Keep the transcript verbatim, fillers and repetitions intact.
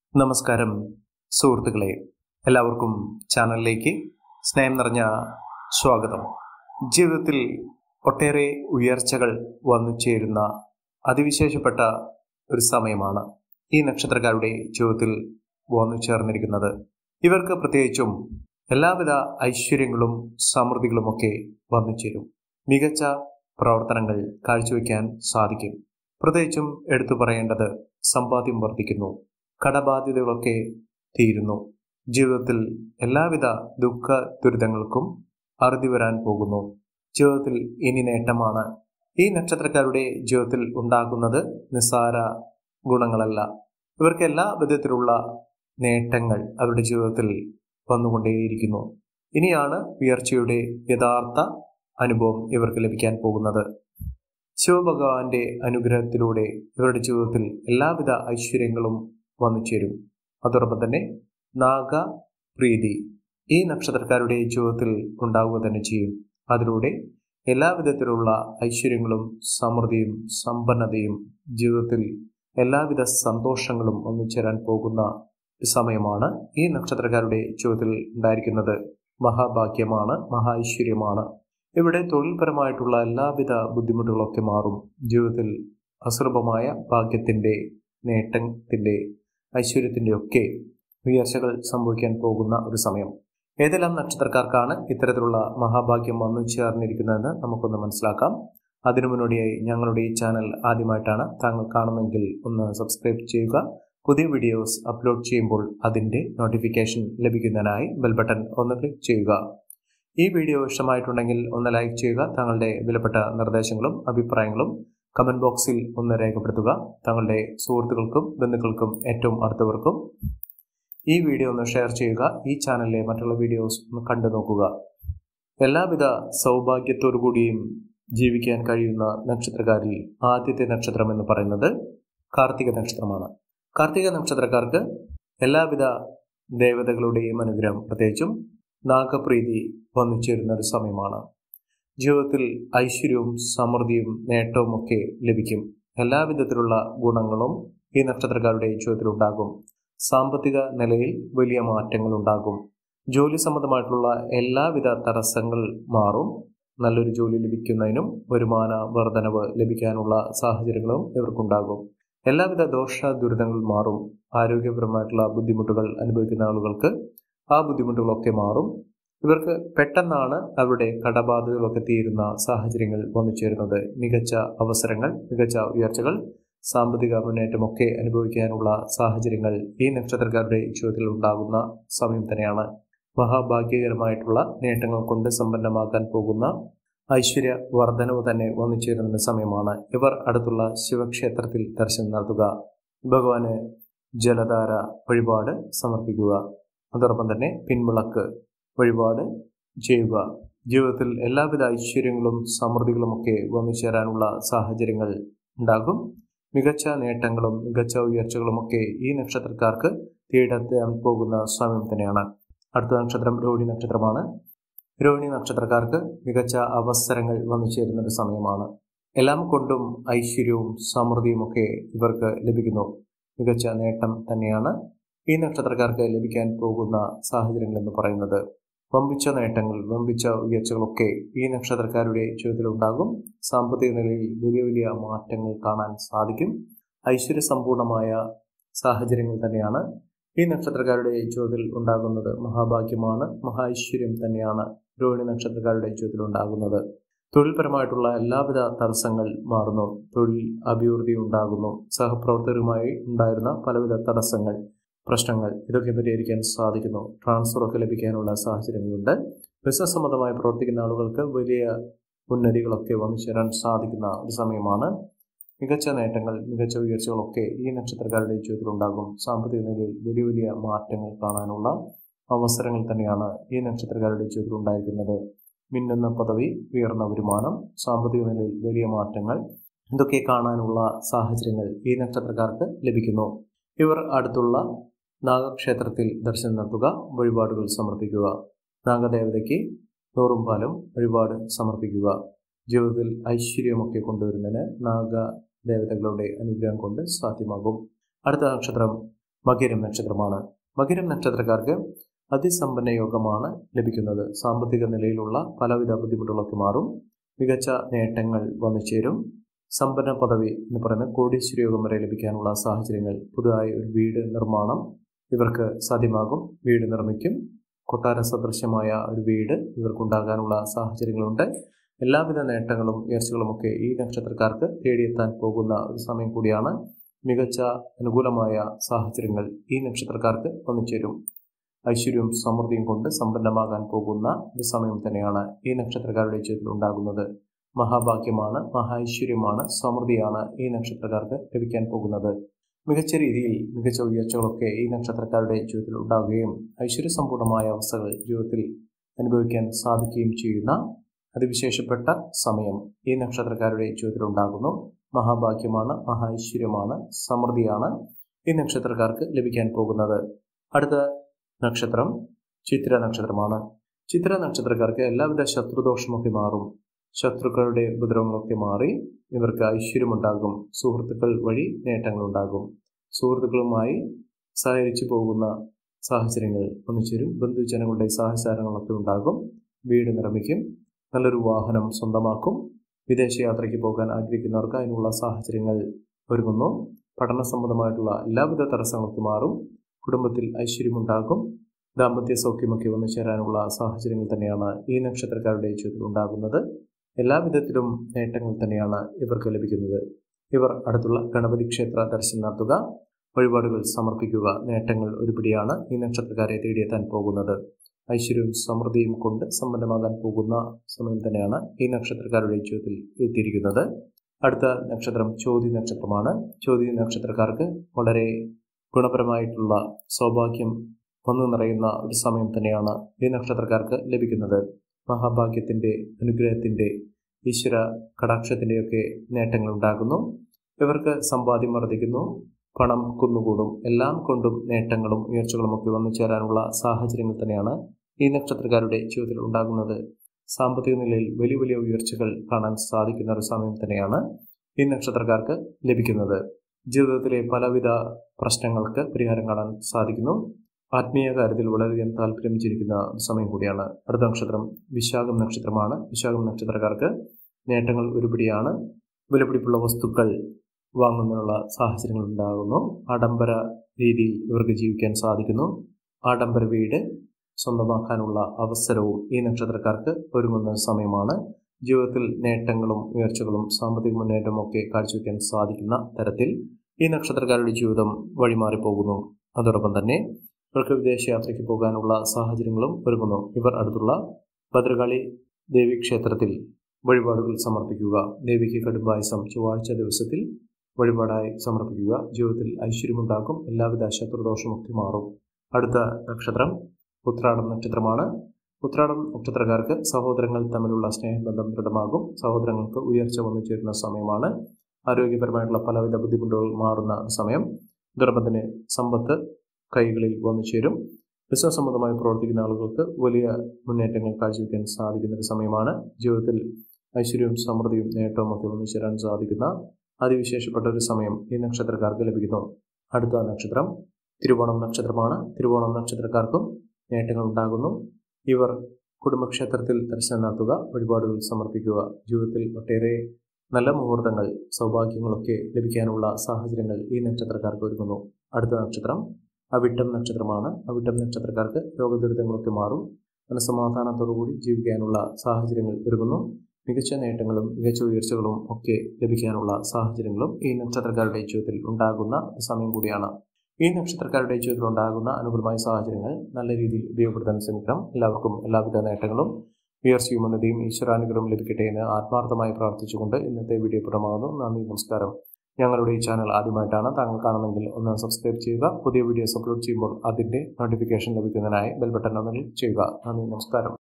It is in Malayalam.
നമസ്കാരം സുഹൃത്തുക്കളെ, എല്ലാവർക്കും ചാനലിലേക്ക് സ്നേഹം നിറഞ്ഞ സ്വാഗതം. ജീവിതത്തിൽ ഒട്ടേറെ ഉയർച്ചകൾ വന്നു ചേരുന്ന അതിവിശേഷപ്പെട്ട ഒരു സമയമാണ് ഈ നക്ഷത്രക്കാരുടെ ജീവിതത്തിൽ വന്നു ചേർന്നിരിക്കുന്നത്. ഇവർക്ക് പ്രത്യേകിച്ചും എല്ലാവിധ ഐശ്വര്യങ്ങളും സമൃദ്ധികളുമൊക്കെ വന്നു ചേരും. മികച്ച പ്രവർത്തനങ്ങൾ കാഴ്ചവെക്കാൻ സാധിക്കും. പ്രത്യേകിച്ചും എടുത്തു പറയേണ്ടത് സമ്പാദ്യം വർദ്ധിക്കുന്നു, കടബാധ്യതകളൊക്കെ തീരുന്നു. ജീവിതത്തിൽ എല്ലാവിധ ദുഃഖ ദുരിതങ്ങൾക്കും അറുതി വരാൻ പോകുന്നു. ജീവിതത്തിൽ ഇനി നേട്ടമാണ്. ഈ നക്ഷത്രക്കാരുടെ ജീവിതത്തിൽ ഉണ്ടാകുന്നത് നിസ്സാര ഗുണങ്ങളല്ല. ഇവർക്ക് എല്ലാ വിധത്തിലുള്ള നേട്ടങ്ങൾ അവരുടെ ജീവിതത്തിൽ വന്നുകൊണ്ടേയിരിക്കുന്നു. ഇനിയാണ് ഉയർച്ചയുടെ യഥാർത്ഥ അനുഭവം ഇവർക്ക് ലഭിക്കാൻ പോകുന്നത്. ശിവഭഗവാന്റെ അനുഗ്രഹത്തിലൂടെ ഇവരുടെ ജീവിതത്തിൽ എല്ലാവിധ ഐശ്വര്യങ്ങളും വന്നു ചേരും. അതോടൊപ്പം തന്നെ നാഗപ്രീതി ഈ നക്ഷത്രക്കാരുടെ ജീവിതത്തിൽ ഉണ്ടാവുക തന്നെ ചെയ്യും. അതിലൂടെ എല്ലാവിധത്തിലുള്ള ഐശ്വര്യങ്ങളും സമൃദ്ധിയും സമ്പന്നതയും ജീവിതത്തിൽ എല്ലാവിധ സന്തോഷങ്ങളും ഒന്നു ചേരാൻ പോകുന്ന സമയമാണ് ഈ നക്ഷത്രക്കാരുടെ ജീവിതത്തിൽ ഉണ്ടായിരിക്കുന്നത്. മഹാഭാഗ്യമാണ്, മഹാ ഐശ്വര്യമാണ്. ഇവിടെ തൊഴിൽപരമായിട്ടുള്ള എല്ലാവിധ ബുദ്ധിമുട്ടുകളൊക്കെ മാറും. ജീവിതത്തിൽ അസുലഭമായ ഭാഗ്യത്തിന്റെ, നേട്ടത്തിന്റെ, ഐശ്വര്യത്തിന്റെ ഒക്കെ ഉയർച്ചകൾ സംഭവിക്കാൻ പോകുന്ന ഒരു സമയം. ഏതെല്ലാം നക്ഷത്രക്കാർക്കാണ് ഇത്തരത്തിലുള്ള മഹാഭാഗ്യം വന്നു ചേർന്നിരിക്കുന്നതെന്ന് നമുക്കൊന്ന് മനസ്സിലാക്കാം. അതിനു മുന്നോടിയായി ഞങ്ങളുടെ ഈ ചാനൽ ആദ്യമായിട്ടാണ് താങ്കൾ കാണുന്നതെങ്കിൽ ഒന്ന് സബ്സ്ക്രൈബ് ചെയ്യുക. പുതിയ വീഡിയോസ് അപ്ലോഡ് ചെയ്യുമ്പോൾ അതിന്റെ നോട്ടിഫിക്കേഷൻ ലഭിക്കുന്നതിനായി ബെൽ ബട്ടൺ ഒന്ന് ക്ലിക്ക് ചെയ്യുക. ഈ വീഡിയോ ഇഷ്ടമായിട്ടുണ്ടെങ്കിൽ ഒന്ന് ലൈക്ക് ചെയ്യുക. താങ്കളുടെ വിലപ്പെട്ട നിർദ്ദേശങ്ങളും അഭിപ്രായങ്ങളും കമന്റ് ബോക്സിൽ ഒന്ന് രേഖപ്പെടുത്തുക. താങ്കളുടെ സുഹൃത്തുക്കൾക്കും ബന്ധുക്കൾക്കും ഏറ്റവും അടുത്തവർക്കും ഈ വീഡിയോ ഒന്ന് ഷെയർ ചെയ്യുക. ഈ ചാനലിലെ മറ്റുള്ള വീഡിയോസ് ഒന്ന് കണ്ടു നോക്കുക. എല്ലാവിധ സൗഭാഗ്യത്തോടു കൂടിയും ജീവിക്കാൻ കഴിയുന്ന നക്ഷത്രക്കാരിൽ ആദ്യത്തെ നക്ഷത്രം എന്ന് പറയുന്നത് കാർത്തിക നക്ഷത്രമാണ്. കാർത്തിക നക്ഷത്രക്കാർക്ക് എല്ലാവിധ ദേവതകളുടെയും അനുഗ്രഹം, പ്രത്യേകിച്ചും നാഗപ്രീതി വന്നു ചേരുന്ന ഒരു സമയമാണ്. ജീവിതത്തിൽ ഐശ്വര്യവും സമൃദ്ധിയും നേട്ടവും ഒക്കെ ലഭിക്കും. എല്ലാവിധത്തിലുള്ള ഗുണങ്ങളും ഈ നക്ഷത്രക്കാരുടെ ജീവിതത്തിൽ ഉണ്ടാകും. സാമ്പത്തിക നിലയിൽ വലിയ മാറ്റങ്ങൾ ഉണ്ടാകും. ജോലി സംബന്ധമായിട്ടുള്ള എല്ലാവിധ തടസ്സങ്ങൾ മാറും. നല്ലൊരു ജോലി ലഭിക്കുന്നതിനും വരുമാന വർധനവ് ലഭിക്കാനുള്ള സാഹചര്യങ്ങളും ഇവർക്കുണ്ടാകും. എല്ലാവിധ ദോഷ ദുരിതങ്ങൾ മാറും. ആരോഗ്യപരമായിട്ടുള്ള ബുദ്ധിമുട്ടുകൾ അനുഭവിക്കുന്ന ആളുകൾക്ക് ആ ബുദ്ധിമുട്ടുകളൊക്കെ മാറും. ഇവർക്ക് പെട്ടെന്നാണ് അവരുടെ കടബാധ്യതകളൊക്കെ തീരുന്ന സാഹചര്യങ്ങൾ വന്നു ചേരുന്നത്. മികച്ച അവസരങ്ങൾ, മികച്ച ഉയർച്ചകൾ, സാമ്പത്തിക മുന്നേറ്റമൊക്കെ അനുഭവിക്കാനുള്ള സാഹചര്യങ്ങൾ ഈ നക്ഷത്രക്കാരുടെ ജീവിതത്തിൽ ഉണ്ടാകുന്ന സമയം തന്നെയാണ്. മഹാഭാഗ്യകരമായിട്ടുള്ള നേട്ടങ്ങൾ കൊണ്ട് സമ്പന്നമാക്കാൻ പോകുന്ന ഐശ്വര്യ വർധനവ് തന്നെ വന്നു ചേരുന്ന സമയമാണ്. ഇവർ അടുത്തുള്ള ശിവക്ഷേത്രത്തിൽ ദർശനം നടത്തുക. ഭഗവാന് ജലധാര വഴിപാട് സമർപ്പിക്കുക. അതോടൊപ്പം തന്നെ പിൻവിളക്ക് വഴിപാട് ചെയ്യുക. ജീവിതത്തിൽ എല്ലാവിധ ഐശ്വര്യങ്ങളും സമൃദ്ധികളുമൊക്കെ വന്നു ചേരാനുള്ള സാഹചര്യങ്ങൾ ഉണ്ടാകും. മികച്ച നേട്ടങ്ങളും മികച്ച ഉയർച്ചകളുമൊക്കെ ഈ നക്ഷത്രക്കാർക്ക് തേടിയെത്താൻ പോകുന്ന സമയം തന്നെയാണ്. അടുത്ത നക്ഷത്രം രോഹിണി നക്ഷത്രമാണ്. രോഹിണി നക്ഷത്രക്കാർക്ക് മികച്ച അവസരങ്ങൾ വന്നു ചേരുന്ന ഒരു സമയമാണ്. എല്ലാം കൊണ്ടും ഐശ്വര്യവും സമൃദ്ധിയും ഒക്കെ ഇവർക്ക് ലഭിക്കുന്നു. മികച്ച നേട്ടം തന്നെയാണ് ഈ നക്ഷത്രക്കാർക്ക് ലഭിക്കാൻ പോകുന്ന സാഹചര്യങ്ങൾ എന്ന് പറയുന്നത്. വമ്പിച്ച നേട്ടങ്ങൾ, വമ്പിച്ച ഉയർച്ചകളൊക്കെ ഈ നക്ഷത്രക്കാരുടെ ജീവിതത്തിൽ ഉണ്ടാകും. സാമ്പത്തിക നിലയിൽ വലിയ വലിയ മാറ്റങ്ങൾ കാണാൻ സാധിക്കും. ഐശ്വര്യസമ്പൂർണമായ സാഹചര്യങ്ങൾ തന്നെയാണ് ഈ നക്ഷത്രക്കാരുടെ ജീവിതത്തിൽ ഉണ്ടാകുന്നത്. മഹാഭാഗ്യമാണ്, മഹാ ഐശ്വര്യം തന്നെയാണ് രോഹിണി നക്ഷത്രക്കാരുടെ ജീവിതത്തിൽ ഉണ്ടാകുന്നത്. തൊഴിൽപരമായിട്ടുള്ള എല്ലാവിധ തടസ്സങ്ങൾ മാറുന്നു. തൊഴിൽ അഭിവൃദ്ധി ഉണ്ടാകുന്നു. സഹപ്രവർത്തകരുമായി ഉണ്ടായിരുന്ന പലവിധ തടസ്സങ്ങൾ, പ്രശ്നങ്ങൾ ഇതൊക്കെ പരിഹരിക്കാൻ സാധിക്കുന്നു. ട്രാൻസ്ഫർ ഒക്കെ ലഭിക്കാനുള്ള സാഹചര്യങ്ങളുണ്ട്. ബിസിനസ് സംബന്ധമായി പ്രവർത്തിക്കുന്ന ആളുകൾക്ക് വലിയ ഉന്നതികളൊക്കെ വന്നു ചേരാൻ സാധിക്കുന്ന ഒരു സമയമാണ്. മികച്ച നേട്ടങ്ങൾ, മികച്ച ഉയർച്ചകളൊക്കെ ഈ നക്ഷത്രക്കാരുടെ ജീവിതത്തിൽ ഉണ്ടാകും. സാമ്പത്തിക നിലയിൽ വലിയ വലിയ മാറ്റങ്ങൾ കാണാനുള്ള അവസരങ്ങൾ തന്നെയാണ് ഈ നക്ഷത്രക്കാരുടെ ജീവിതത്തിൽ ഉണ്ടായിരിക്കുന്നത്. മിന്നുന്ന പദവി, ഉയർന്ന വരുമാനം, സാമ്പത്തിക നിലയിൽ വലിയ മാറ്റങ്ങൾ ഇതൊക്കെ കാണാനുള്ള സാഹചര്യങ്ങൾ ഈ നക്ഷത്രക്കാർക്ക് ലഭിക്കുന്നു. ഇവർ അടുത്തുള്ള നാഗക്ഷേത്രത്തിൽ ദർശനം നടത്തുക, വഴിപാടുകൾ സമർപ്പിക്കുക. നാഗദേവതയ്ക്ക് നൂറും പാലും വഴിപാട് സമർപ്പിക്കുക. ജീവിതത്തിൽ ഐശ്വര്യമൊക്കെ കൊണ്ടുവരുന്നതിന് നാഗ ദേവതകളുടെ അനുഗ്രഹം കൊണ്ട് സാധ്യമാകും. അടുത്ത നക്ഷത്രം മകരം നക്ഷത്രമാണ്. മകരം നക്ഷത്രക്കാർക്ക് അതിസമ്പന്ന യോഗമാണ് ലഭിക്കുന്നത്. സാമ്പത്തിക നിലയിലുള്ള പലവിധ ബുദ്ധിമുട്ടുകളൊക്കെ മാറും. മികച്ച നേട്ടങ്ങൾ വന്നു ചേരും. സമ്പന്ന പദവി എന്ന് പറയുന്ന കോടീശ്വര യോഗം വരെ ലഭിക്കാനുള്ള സാഹചര്യങ്ങൾ, പുതുതായി ഒരു വീട് നിർമ്മാണം ഇവർക്ക് സാധ്യമാകും. വീട് നിർമ്മിക്കും. കൊട്ടാര സദൃശ്യമായ ഒരു വീട് ഇവർക്കുണ്ടാകാനുള്ള സാഹചര്യങ്ങളുണ്ട്. എല്ലാവിധ നേട്ടങ്ങളും ഉയർച്ചകളുമൊക്കെ ഈ നക്ഷത്രക്കാർക്ക് തേടിയെത്താൻ പോകുന്ന ഒരു സമയം കൂടിയാണ്. മികച്ച അനുകൂലമായ സാഹചര്യങ്ങൾ ഈ നക്ഷത്രക്കാർക്ക് വന്നുചേരും. ഐശ്വര്യവും സമൃദ്ധിയും കൊണ്ട് സമ്പന്നമാകാൻ പോകുന്ന ഒരു സമയം തന്നെയാണ് ഈ നക്ഷത്രക്കാരുടെ ജീവിതത്തിൽ ഉണ്ടാകുന്നത്. മഹാഭാഗ്യമാണ്, മഹാഐശ്വര്യമാണ്, സമൃദ്ധിയാണ് ഈ നക്ഷത്രക്കാർക്ക് ലഭിക്കാൻ പോകുന്നത്. മികച്ച രീതിയിൽ മികച്ച ഉയർച്ചകളൊക്കെ ഈ നക്ഷത്രക്കാരുടെ ജീവിതത്തിൽ ഉണ്ടാകുകയും ഐശ്വര്യസമ്പൂർണമായ അവസ്ഥകൾ ജീവിതത്തിൽ അനുഭവിക്കാൻ സാധിക്കുകയും ചെയ്യുന്ന അതിവിശേഷപ്പെട്ട സമയം ഈ നക്ഷത്രക്കാരുടെ ജീവിതത്തിൽ ഉണ്ടാകുന്നു. മഹാഭാഗ്യമാണ്, മഹാഐശ്വര്യമാണ്, സമൃദ്ധിയാണ് ഈ നക്ഷത്രക്കാർക്ക് ലഭിക്കാൻ പോകുന്നത്. അടുത്ത നക്ഷത്രം ചിത്ര നക്ഷത്രമാണ്. ചിത്ര നക്ഷത്രക്കാർക്ക് എല്ലാവിധ ശത്രുദോഷമൊക്കെ മാറും. ശത്രുക്കളുടെ ഉപദ്രവങ്ങളൊക്കെ മാറി ഇവർക്ക് ഐശ്വര്യമുണ്ടാകും. സുഹൃത്തുക്കൾ വഴി നേട്ടങ്ങളുണ്ടാകും. സുഹൃത്തുക്കളുമായി സഹകരിച്ചു പോകുന്ന സാഹചര്യങ്ങൾ ഒന്നിച്ചേരും. ബന്ധുജനങ്ങളുടെ സഹചാരങ്ങളൊക്കെ ഉണ്ടാകും. വീട് നിർമ്മിക്കും. നല്ലൊരു വാഹനം സ്വന്തമാക്കും. വിദേശയാത്രയ്ക്ക് പോകാൻ ആഗ്രഹിക്കുന്നവർക്ക് അതിനുള്ള സാഹചര്യങ്ങൾ ഒരുങ്ങുന്നു. പഠന സംബന്ധമായിട്ടുള്ള എല്ലാവിധ തടസ്സങ്ങളൊക്കെ മാറും. കുടുംബത്തിൽ ഐശ്വര്യമുണ്ടാകും. ദാമ്പത്യ സൗഖ്യമൊക്കെ വന്നു ചേരാനുള്ള സാഹചര്യങ്ങൾ തന്നെയാണ് ഈ നക്ഷത്രക്കാരുടെ ജീവിതത്തിൽ ഉണ്ടാകുന്നത്. എല്ലാവിധത്തിലും നേട്ടങ്ങൾ തന്നെയാണ് ഇവർക്ക് ലഭിക്കുന്നത്. ഇവർ അടുത്തുള്ള ഗണപതി ക്ഷേത്ര ദർശനം നടത്തുക, വഴിപാടുകൾ സമർപ്പിക്കുക. നേട്ടങ്ങൾ ഒരുപിടിയാണ് ഈ നക്ഷത്രക്കാരെ തേടിയെത്താൻ പോകുന്നത്. ഐശ്വര്യവും സമൃദ്ധിയും കൊണ്ട് സമ്പന്നമാകാൻ പോകുന്ന സമയം തന്നെയാണ് ഈ നക്ഷത്രക്കാരുടെ ജീവിതത്തിൽ എത്തിയിരിക്കുന്നത്. അടുത്ത നക്ഷത്രം ചോതി നക്ഷത്രമാണ്. ചോതി നക്ഷത്രക്കാർക്ക് വളരെ ഗുണപരമായിട്ടുള്ള സൗഭാഗ്യം വന്നു നിറയുന്ന ഒരു സമയം തന്നെയാണ് ഈ നക്ഷത്രക്കാർക്ക് ലഭിക്കുന്നത്. മഹാഭാഗ്യത്തിൻ്റെ, അനുഗ്രഹത്തിൻ്റെ, ഈശ്വര കടാക്ഷത്തിൻ്റെയൊക്കെ നേട്ടങ്ങൾ ഉണ്ടാകുന്നു. ഇവർക്ക് സമ്പാദ്യം വർദ്ധിക്കുന്നു. പണം കുന്നുകൂടും. എല്ലാം കൊണ്ടും നേട്ടങ്ങളും ഉയർച്ചകളും ഒക്കെ വന്നു ചേരാനുള്ള സാഹചര്യങ്ങൾ തന്നെയാണ് ഈ നക്ഷത്രക്കാരുടെ ജീവിതത്തിൽ ഉണ്ടാകുന്നത്. സാമ്പത്തിക നിലയിൽ വലിയ വലിയ ഉയർച്ചകൾ കാണാൻ സാധിക്കുന്ന ഒരു സമയം തന്നെയാണ് ഈ നക്ഷത്രക്കാർക്ക് ലഭിക്കുന്നത്. ജീവിതത്തിലെ പലവിധ പ്രശ്നങ്ങൾക്ക് പരിഹാരം കാണാൻ സാധിക്കുന്നു. ആത്മീയ കാര്യത്തിൽ വളരെയധികം താല്പര്യം ജനിക്കുന്ന സമയം കൂടിയാണ്. അടുത്ത നക്ഷത്രം വിശാഖം നക്ഷത്രമാണ്. വിശാഖം നക്ഷത്രക്കാർക്ക് നേട്ടങ്ങൾ ഒരുപിടിയാണ്. വിലപിടിപ്പുള്ള വസ്തുക്കൾ വാങ്ങുന്നതിനുള്ള സാഹചര്യങ്ങൾ ഉണ്ടാകുന്നു. ആഡംബര രീതിയിൽ ഇവർക്ക് ജീവിക്കാൻ സാധിക്കുന്നു. ആഡംബര വീട് സ്വന്തമാക്കാനുള്ള അവസരവും ഈ നക്ഷത്രക്കാർക്ക് ഒരുങ്ങുന്ന സമയമാണ്. ജീവിതത്തിൽ നേട്ടങ്ങളും ഉയർച്ചകളും സാമ്പത്തിക മുന്നേറ്റവും ഒക്കെ കാഴ്ചവെക്കാൻ സാധിക്കുന്ന തരത്തിൽ ഈ നക്ഷത്രക്കാരുടെ ജീവിതം വഴിമാറിപ്പോകുന്നു. അതോടൊപ്പം തന്നെ ഇവർക്ക് വിദേശയാത്രയ്ക്ക് പോകാനുള്ള സാഹചര്യങ്ങളും ഒരുങ്ങുന്നു. ഇവർ അടുത്തുള്ള ഭദ്രകാളി ദേവി ക്ഷേത്രത്തിൽ വഴിപാടുകൾ സമർപ്പിക്കുക. ദേവിക്ക് കടുംപായസം ചൊവ്വാഴ്ച ദിവസത്തിൽ വഴിപാടായി സമർപ്പിക്കുക. ജീവിതത്തിൽ ഐശ്വര്യമുണ്ടാക്കും. എല്ലാവിധ ശത്രുദോഷമൊക്കെ മാറും. അടുത്ത നക്ഷത്രം ഉത്രാടം നക്ഷത്രമാണ്. ഉത്രാടം നക്ഷത്രക്കാർക്ക് സഹോദരങ്ങൾ തമ്മിലുള്ള സ്നേഹബന്ധം ദൃഢമാകും. സഹോദരങ്ങൾക്ക് ഉയർച്ച വന്നു ചേരുന്ന സമയമാണ്. ആരോഗ്യപരമായിട്ടുള്ള പലവിധ ബുദ്ധിമുട്ടുകൾ മാറുന്ന സമയം. അതോടൊപ്പം തന്നെ സമ്പത്ത് കൈകളിൽ വന്നു ചേരും. ബിസിനസ് സംബന്ധമായി പ്രവർത്തിക്കുന്ന ആളുകൾക്ക് വലിയ മുന്നേറ്റങ്ങൾ കാഴ്ചവെക്കാൻ സാധിക്കുന്ന ഒരു സമയമാണ്. ജീവിതത്തിൽ ഐശ്വര്യവും സമൃദ്ധിയും നേട്ടവും ഒക്കെ വന്നു ചേരാൻ സാധിക്കുന്ന അതിവിശേഷപ്പെട്ട ഒരു സമയം ഈ നക്ഷത്രക്കാർക്ക് ലഭിക്കുന്നു. അടുത്ത നക്ഷത്രം തിരുവോണം നക്ഷത്രമാണ്. തിരുവോണം നക്ഷത്രക്കാർക്കും നേട്ടങ്ങൾ ഉണ്ടാകുന്നു. ഇവർ കുടുംബക്ഷേത്രത്തിൽ ദർശനം നടത്തുക, വഴിപാടുകൾ സമർപ്പിക്കുക. ജീവിതത്തിൽ ഒട്ടേറെ നല്ല മുഹൂർത്തങ്ങൾ, സൗഭാഗ്യങ്ങളൊക്കെ ലഭിക്കാനുള്ള സാഹചര്യങ്ങൾ ഈ നക്ഷത്രക്കാർക്ക് ഒരുങ്ങുന്നു. അടുത്ത നക്ഷത്രം അവിട്ടം നക്ഷത്രമാണ്. അവിട്ടം നക്ഷത്രക്കാർക്ക് രോഗദുരിതങ്ങളൊക്കെ മാറും. മനസ്സമാധാനത്തോടുകൂടി ജീവിക്കാനുള്ള സാഹചര്യങ്ങൾ ഒരുങ്ങുന്നു. മികച്ച നേട്ടങ്ങളും മികച്ച ഉയർച്ചകളും ഒക്കെ ലഭിക്കാനുള്ള സാഹചര്യങ്ങളും ഈ നക്ഷത്രക്കാരുടെ ജീവിതത്തിൽ ഉണ്ടാകുന്ന സമയം കൂടിയാണ്. ഈ നക്ഷത്രക്കാരുടെ ജീവിതത്തിൽ ഉണ്ടാകുന്ന അനുകൂലമായ സാഹചര്യങ്ങൾ നല്ല രീതിയിൽ ഉപയോഗപ്പെടുത്താൻ ശ്രമിക്കണം. എല്ലാവർക്കും എല്ലാവിധ നേട്ടങ്ങളും ഉയർച്ചയും ഉന്നതിയും ഈശ്വരാനുഗ്രഹം ലഭിക്കട്ടെ എന്ന് ആത്മാർത്ഥമായി പ്രാർത്ഥിച്ചുകൊണ്ട് ഇന്നത്തെ വീഡിയോ പൂർണ്ണമാകുന്നു. നന്ദി, നമസ്കാരം. ഞങ്ങളുടെ ഈ ചാനൽ ആദ്യമായിട്ടാണ് താങ്കൾ കാണുന്നെങ്കിൽ ഒന്ന് സബ്സ്ക്രൈബ് ചെയ്യുക. പുതിയ വീഡിയോസ് അപ്ലോഡ് ചെയ്യുമ്പോൾ അതിൻ്റെ നോട്ടിഫിക്കേഷൻ ലഭിക്കുന്നതിനായി ബെൽ ബട്ടൺ ഒന്ന് ക്ലിക്ക് ചെയ്യുക. നന്ദി, നമസ്കാരം.